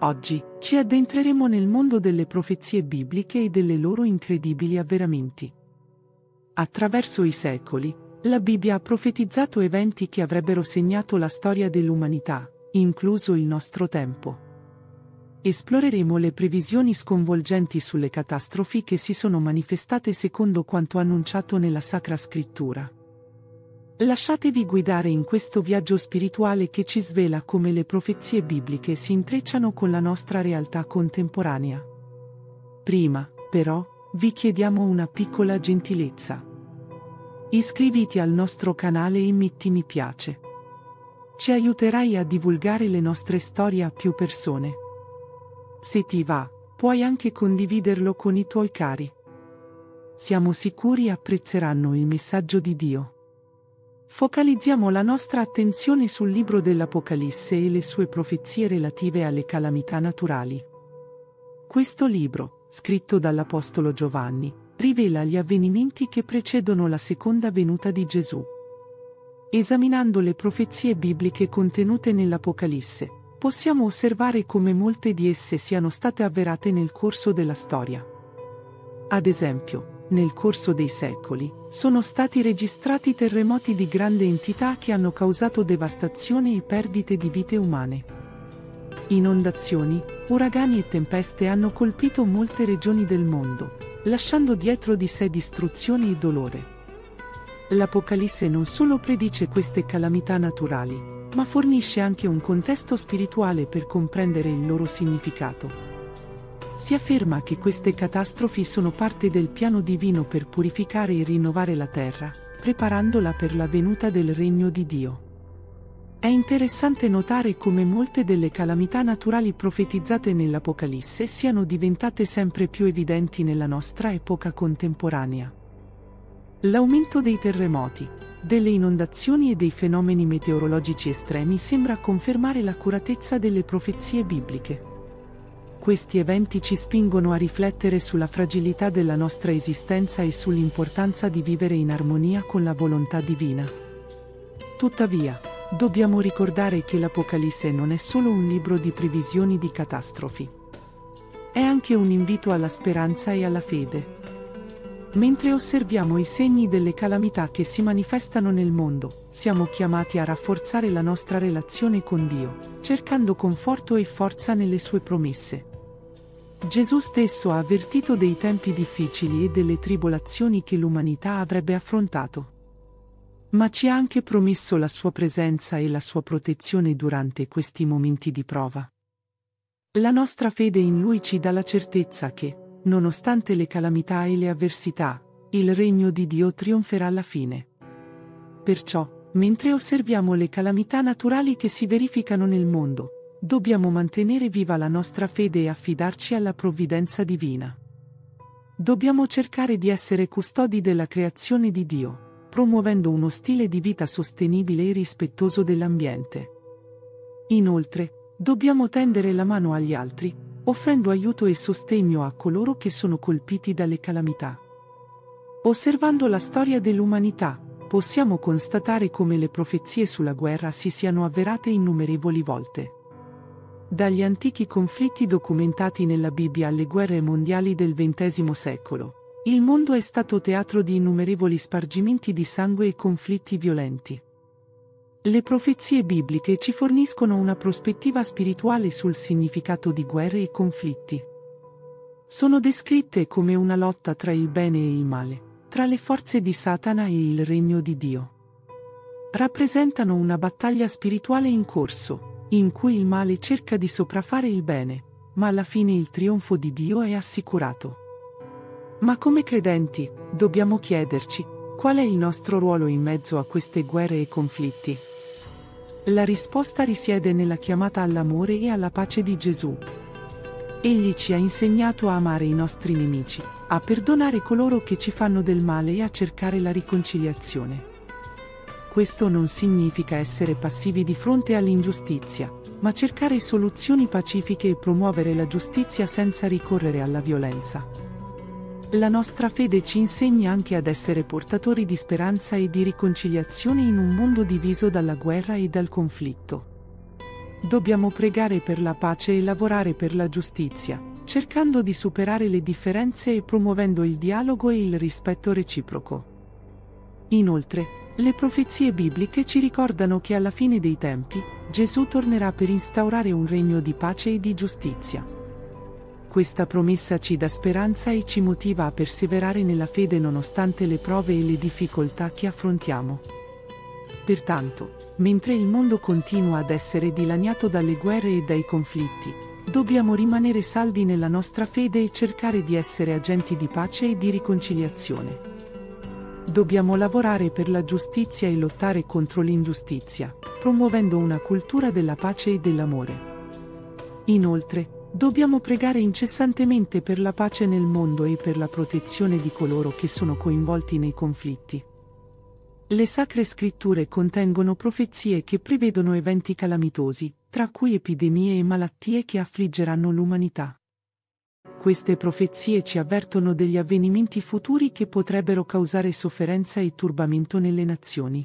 Oggi, ci addentreremo nel mondo delle profezie bibliche e delle loro incredibili avveramenti. Attraverso i secoli, la Bibbia ha profetizzato eventi che avrebbero segnato la storia dell'umanità, incluso il nostro tempo. Esploreremo le previsioni sconvolgenti sulle catastrofi che si sono manifestate secondo quanto annunciato nella Sacra Scrittura. Lasciatevi guidare in questo viaggio spirituale che ci svela come le profezie bibliche si intrecciano con la nostra realtà contemporanea. Prima, però, vi chiediamo una piccola gentilezza. Iscriviti al nostro canale e metti mi piace. Ci aiuterai a divulgare le nostre storie a più persone. Se ti va, puoi anche condividerlo con i tuoi cari. Siamo sicuri apprezzeranno il messaggio di Dio. Focalizziamo la nostra attenzione sul libro dell'Apocalisse e le sue profezie relative alle calamità naturali. Questo libro, scritto dall'Apostolo Giovanni, rivela gli avvenimenti che precedono la seconda venuta di Gesù. Esaminando le profezie bibliche contenute nell'Apocalisse, possiamo osservare come molte di esse siano state avverate nel corso della storia. Ad esempio, nel corso dei secoli, sono stati registrati terremoti di grande entità che hanno causato devastazione e perdite di vite umane. Inondazioni, uragani e tempeste hanno colpito molte regioni del mondo, lasciando dietro di sé distruzione e dolore. L'Apocalisse non solo predice queste calamità naturali, ma fornisce anche un contesto spirituale per comprendere il loro significato. Si afferma che queste catastrofi sono parte del piano divino per purificare e rinnovare la terra, preparandola per la venuta del regno di Dio. È interessante notare come molte delle calamità naturali profetizzate nell'Apocalisse siano diventate sempre più evidenti nella nostra epoca contemporanea. L'aumento dei terremoti, delle inondazioni e dei fenomeni meteorologici estremi sembra confermare l'accuratezza delle profezie bibliche. Questi eventi ci spingono a riflettere sulla fragilità della nostra esistenza e sull'importanza di vivere in armonia con la volontà divina. Tuttavia, dobbiamo ricordare che l'Apocalisse non è solo un libro di previsioni di catastrofi. È anche un invito alla speranza e alla fede. Mentre osserviamo i segni delle calamità che si manifestano nel mondo, siamo chiamati a rafforzare la nostra relazione con Dio, cercando conforto e forza nelle sue promesse. Gesù stesso ha avvertito dei tempi difficili e delle tribolazioni che l'umanità avrebbe affrontato. Ma ci ha anche promesso la sua presenza e la sua protezione durante questi momenti di prova. La nostra fede in Lui ci dà la certezza che, nonostante le calamità e le avversità, il regno di Dio trionferà alla fine. Perciò, mentre osserviamo le calamità naturali che si verificano nel mondo, dobbiamo mantenere viva la nostra fede e affidarci alla provvidenza divina. Dobbiamo cercare di essere custodi della creazione di Dio, promuovendo uno stile di vita sostenibile e rispettoso dell'ambiente. Inoltre, dobbiamo tendere la mano agli altri, offrendo aiuto e sostegno a coloro che sono colpiti dalle calamità. Osservando la storia dell'umanità, possiamo constatare come le profezie sulla guerra si siano avverate innumerevoli volte. Dagli antichi conflitti documentati nella Bibbia alle guerre mondiali del XX secolo, il mondo è stato teatro di innumerevoli spargimenti di sangue e conflitti violenti. Le profezie bibliche ci forniscono una prospettiva spirituale sul significato di guerre e conflitti. Sono descritte come una lotta tra il bene e il male, tra le forze di Satana e il regno di Dio. Rappresentano una battaglia spirituale in corso, in cui il male cerca di sopraffare il bene, ma alla fine il trionfo di Dio è assicurato. Ma come credenti, dobbiamo chiederci, qual è il nostro ruolo in mezzo a queste guerre e conflitti? La risposta risiede nella chiamata all'amore e alla pace di Gesù. Egli ci ha insegnato a amare i nostri nemici, a perdonare coloro che ci fanno del male e a cercare la riconciliazione. Questo non significa essere passivi di fronte all'ingiustizia, ma cercare soluzioni pacifiche e promuovere la giustizia senza ricorrere alla violenza. La nostra fede ci insegna anche ad essere portatori di speranza e di riconciliazione in un mondo diviso dalla guerra e dal conflitto. dobbiamo pregare per la pace e lavorare per la giustizia, cercando di superare le differenze e promuovendo il dialogo e il rispetto reciproco. Inoltre, le profezie bibliche ci ricordano che alla fine dei tempi, Gesù tornerà per instaurare un regno di pace e di giustizia. Questa promessa ci dà speranza e ci motiva a perseverare nella fede nonostante le prove e le difficoltà che affrontiamo. Pertanto, mentre il mondo continua ad essere dilaniato dalle guerre e dai conflitti, dobbiamo rimanere saldi nella nostra fede e cercare di essere agenti di pace e di riconciliazione. Dobbiamo lavorare per la giustizia e lottare contro l'ingiustizia, promuovendo una cultura della pace e dell'amore. Inoltre, dobbiamo pregare incessantemente per la pace nel mondo e per la protezione di coloro che sono coinvolti nei conflitti. Le Sacre Scritture contengono profezie che prevedono eventi calamitosi, tra cui epidemie e malattie che affliggeranno l'umanità. Queste profezie ci avvertono degli avvenimenti futuri che potrebbero causare sofferenza e turbamento nelle nazioni.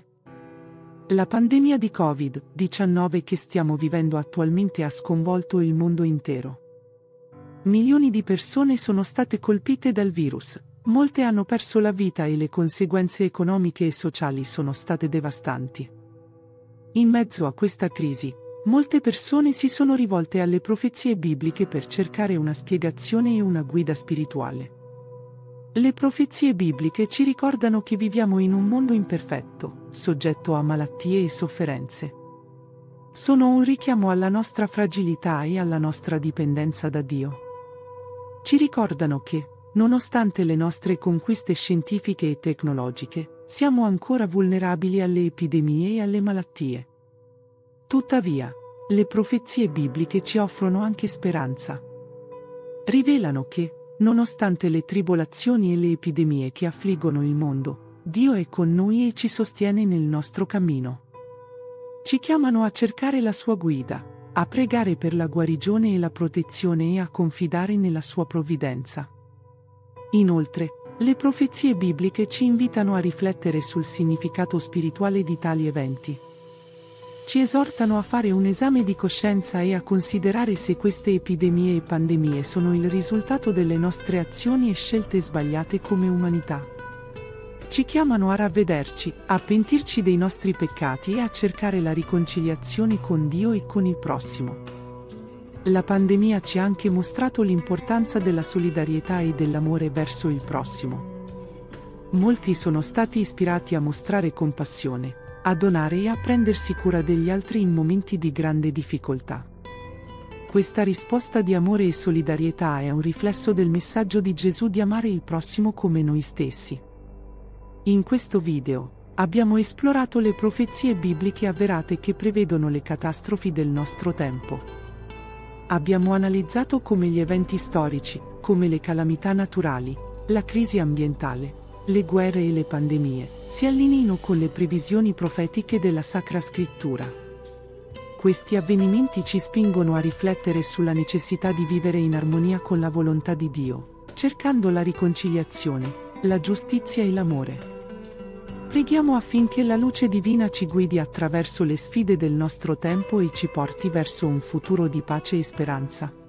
La pandemia di Covid-19 che stiamo vivendo attualmente ha sconvolto il mondo intero. Milioni di persone sono state colpite dal virus, molte hanno perso la vita e le conseguenze economiche e sociali sono state devastanti. In mezzo a questa crisi, molte persone si sono rivolte alle profezie bibliche per cercare una spiegazione e una guida spirituale. Le profezie bibliche ci ricordano che viviamo in un mondo imperfetto, soggetto a malattie e sofferenze. Sono un richiamo alla nostra fragilità e alla nostra dipendenza da Dio. Ci ricordano che, nonostante le nostre conquiste scientifiche e tecnologiche, siamo ancora vulnerabili alle epidemie e alle malattie. Tuttavia, le profezie bibliche ci offrono anche speranza. Rivelano che, nonostante le tribolazioni e le epidemie che affliggono il mondo, Dio è con noi e ci sostiene nel nostro cammino. Ci chiamano a cercare la sua guida, a pregare per la guarigione e la protezione e a confidare nella sua provvidenza. Inoltre, le profezie bibliche ci invitano a riflettere sul significato spirituale di tali eventi. Ci esortano a fare un esame di coscienza e a considerare se queste epidemie e pandemie sono il risultato delle nostre azioni e scelte sbagliate come umanità. Ci chiamano a ravvederci, a pentirci dei nostri peccati e a cercare la riconciliazione con Dio e con il prossimo. La pandemia ci ha anche mostrato l'importanza della solidarietà e dell'amore verso il prossimo. Molti sono stati ispirati a mostrare compassione, a donare e a prendersi cura degli altri in momenti di grande difficoltà. Questa risposta di amore e solidarietà è un riflesso del messaggio di Gesù di amare il prossimo come noi stessi. In questo video, abbiamo esplorato le profezie bibliche avverate che prevedono le catastrofi del nostro tempo. Abbiamo analizzato come gli eventi storici, come le calamità naturali, la crisi ambientale, le guerre e le pandemie, si allineino con le previsioni profetiche della Sacra Scrittura. Questi avvenimenti ci spingono a riflettere sulla necessità di vivere in armonia con la volontà di Dio, cercando la riconciliazione, la giustizia e l'amore. Preghiamo affinché la luce divina ci guidi attraverso le sfide del nostro tempo e ci porti verso un futuro di pace e speranza.